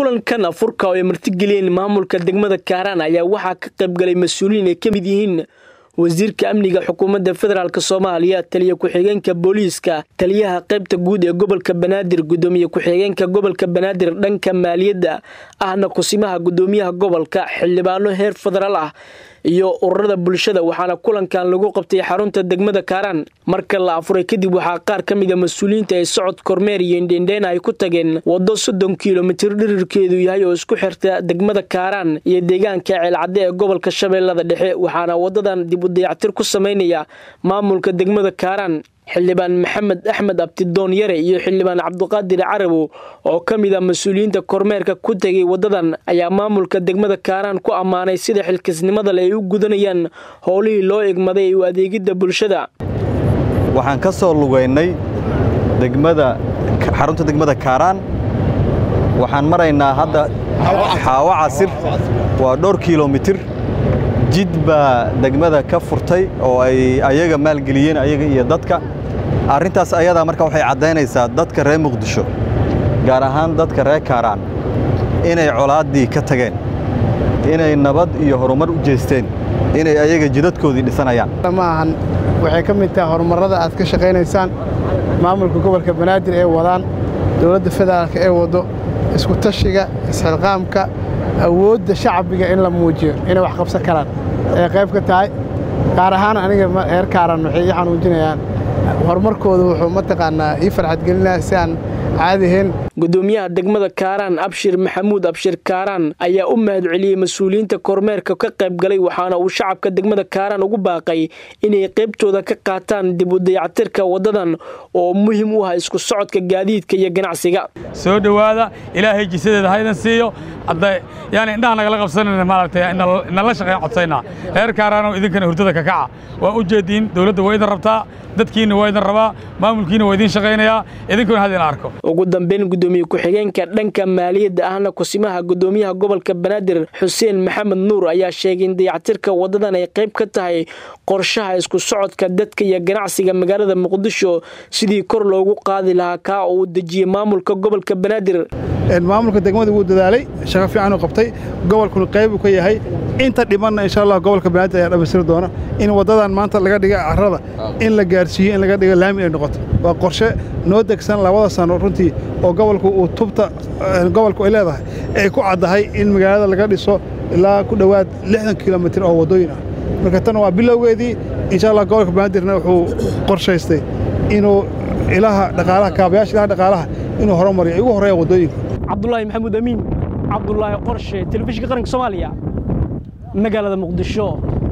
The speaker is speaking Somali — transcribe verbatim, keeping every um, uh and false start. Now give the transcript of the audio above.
kulankan afurka oo ay martigeliyeen maamulka degmada Kaaraan ayaa waxaa ka qayb galay mas'uuliyiin ay kamid yihiin wasiirka amniga xukuumadda federaalka Soomaaliya, taliye ku-xigeenka booliiska, taliyaha qaybta guud ee gobolka Banaadir, gudoomiye ku-xigeenka gobolka Banaadir dhanka maaliyadda ahna kusimaha gudoomiyaha gobolka, xildhibaano heer federaal ah iyo ururada bulshada. waxaana kulankan lagu qabtay xarunta degmada Kaaraan. marka la afuray kadib waxaa qaar kamid ah mas'uuliyiinta ay socod kormeer iyo indheendeen ay ku tageen wado soddon kiiloomitir dhirirkeedu yahay oo isku xirta degmada Kaaraan iyo deegaanka Ceelcadde ee gobolka Shabeellada Dhexe. waxaana wadadan dib u dayactir ku sameynaya maamulka degmada Kaaraan. xildhibaan Maxamed Axmed Abtidoon Yare iyo xildhibaan Cabduqaadir Carabow oo kamid ah mas'uuliyiinta kormeerka ku tagay wadadan ayaa maamulka degmada Kaaraan ku amaanay sida xilkasnimada ay u gudanayaan howlihii loo egmaday ee adeegida bulshada. waxaan ka soo lugaynay degmada xarunta degmada Kaaraan. waxaan maraynaa hadda Xaawo Casir, waa dhowr kiiloomitir. jidba degmada ka furtay oo ay ayaga maalgeliyeen ayaga iyo dadka. arintaas ayada marka waxay cadeynaysaa dadka reer Muqdisho gaar ahaan dadka reer Kaaraan inay colaadii ka tageen, inay nabad iyo horumar u jeesteen, inay ayaga jidadkoodii dhisanayaan. maahan waxay ka mid tahay horumarada aad ka shaqeynaysaan maamulka gobolka Banaadir ee wadaan, dawladda federaalka ee wado, isku tashiga, isxilqaamka, awoodda shacbiga in la muujiyo inay wax qabsan karaan ee qayb ka tahay. gaar ahaan aniga reer Kaaraan waxay ii xanuujinayaan horumarkooda. wuxuu mataqaanaa ii farxad gelinaa si aan caadi ahayn. gudoomiyaha degmada Kaaraan Abshir Maxamuud Abshir Kaaraan ayaa u mahadceliyay mas'uuliyiinta kormeerka ka qayb galay, waxaana uu shacabka degmada Kaaraan ugu baaqay inay qaybtooda ka qaataan dib u dayactirka wadadan oo muhiim u ah isku socodka gaadiidka iyo ganacsiga. soo dhawaada, ilaahay jisadeeda haydan siiyo. hadda yaani indhaha naga la qabsanayna maaragtay in la shaqeeyo codsayna reer Kaaraan oo idinkana hurdada ka kaca. waa u jeedin dawladda way idin rabtaa, dadkiina way idin rabaa, maamulkiina way idin shaqeynaya, idinkuna hadin arko. ugu dambeyn gudoomiye ku-xigeenka dhanka maaliyadda ahna kusimaha gudoomiyaha gobolka Banaadir Xuseen Maxamed Nuur ayaa sheegay in dayactirka wadadan ay qayb ka tahay qorshaha isku socodka dadka iyo ganacsiga magaalada Muqdisho sidii kor loogu qaadi lahaa ka oo dejiyay maamulka gobolka Banaadir. maamulka degmada wuu dadaalay, shaqo fiican u qabtay, gobolkuna qayb uu ka yahay. inta dhimanna insha Allah gobolka Banaadir ayaa dhameystir doona in wadadan maanta laga dhigo carrada in la gaarsiiyo in laga dhigo laami ay noqoto. waa qorshe noo degsan labada sano runtii oo gobolku uu tubta gobolku ay leedahay ay ku cadahay in magaalada laga dhiso ilaa ku dhawaad lixdan kiiloomitir oo wadooyin ah. marka tan waa bilowgeedii. insha Allah gobolka Banaadirna wuxuu qorshaystay inuu ilaha dhaqaalaha kaabayaasha ilaha dhaqaalaha inuu horumariyo ugu horeeyo wadooyinka. Cabdullaahi Maxamuud Amiin, Cabdullaahi Qorshe, Telefishinka Qaranka Soomaaliya, magaalada Muqdisho.